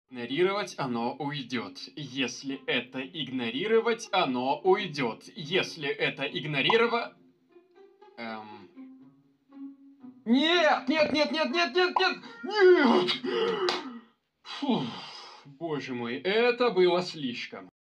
Игнорировать, оно уйдет. Если это игнорировать, оно уйдет. Если это игнорировать... Нет! Нет, нет, нет, нет, нет, нет! Нет! Фу, боже мой, это было слишком.